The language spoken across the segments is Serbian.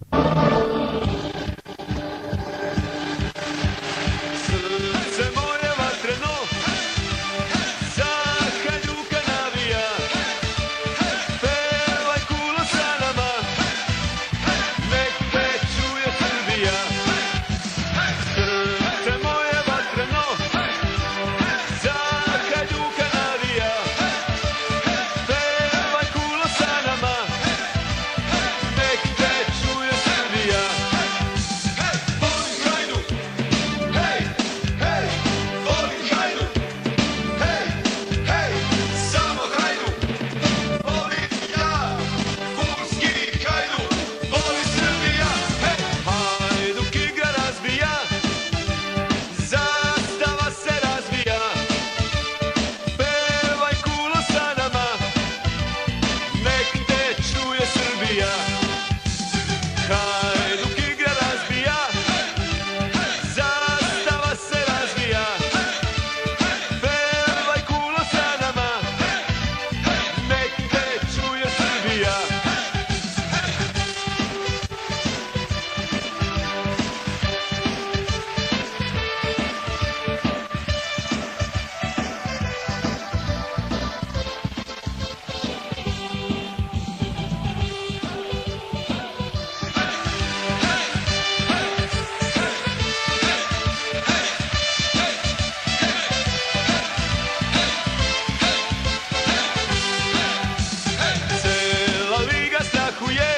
Srce moje vatreno, za Hajduka navija, pevaj kulo sa nama, nek te čuje Srbija. Srce moje vatreno, za Hajduka navija, pevaj kulo sa nama, nek te čuje Srbija. Volim Hajduk, hej, hej, volim Hajduk, hej, hej, samo Hajduk, volim ja, Pulski Hajduk, voli Srbija, hej. Hajduk igra razbija, zastava se razvija, pevaj kulo sa nama, nek te čuje Srbija. Hajduk igra razbija, zastava se razvija, pevaj kulo sa nama, nek te čuje Srbija. Cela liga strahuje,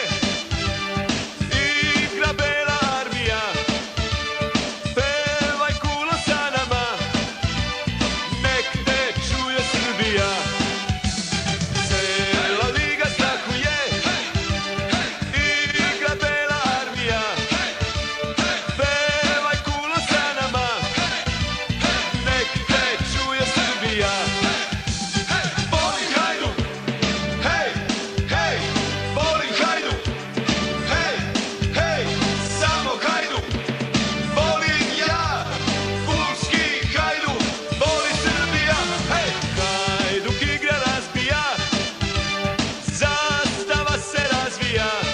igra bela armija, pevaj kulo sa nama, nek te čuje Srbija. Cela liga strahuje, igra bela armija, pevaj kulo sa nama, nek te čuje Srbija. Volim Hajduk, hej, hej, volim Hajduk, hej, hej, samo Hajduk, volim ja, Pulski Hajduk, voli Srbija, hej. Hajduk igra razbija, zastava se razvija,